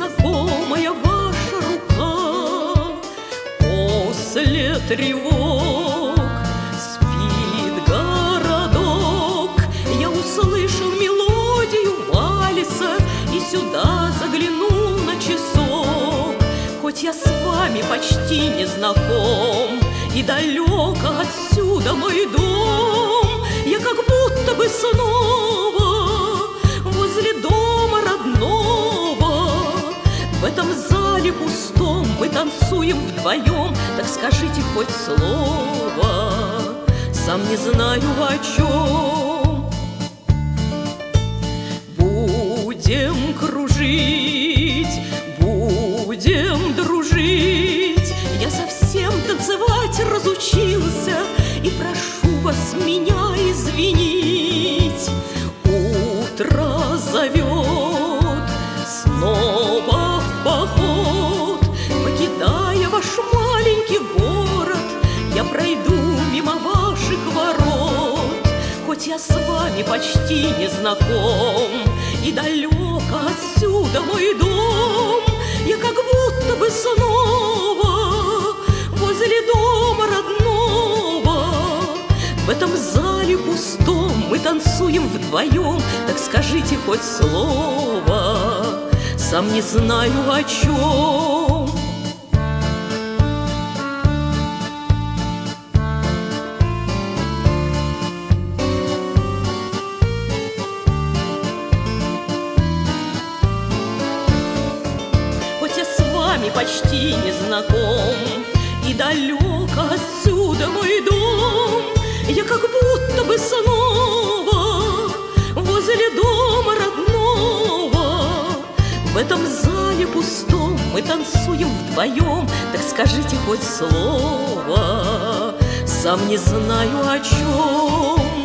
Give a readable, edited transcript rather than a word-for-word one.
знакомая ваша рука. После тревог спит городок. Я услышал мелодию вальса и сюда заглянул на часок. Хоть я с вами почти не знаком и далеко отсюда мой дом, я как будто бы снова возле дома родного. В этом зале пустом мы танцуем вдвоем, так скажите хоть слово, сам не знаю о чем. Будем кружить, будем дружить. Я совсем танцевать разучился и прошу вас меня извинить. Утро зовет снова в поход. Покидая ваш маленький город, я пройду мимо ваших ворот. Хоть я с вами почти не знаком и далеко отсюда мой дом, я как будто бы снова возле дома родного. В этом зале пустом мы танцуем вдвоем, так скажите хоть слово, сам не знаю о чем. Хоть я с вами почти не знаком и далеко отсюда мой дом, я как будто бы снова возле дома родного. В этом зале пустом мы танцуем вдвоем, так скажите хоть слово, сам не знаю о чем.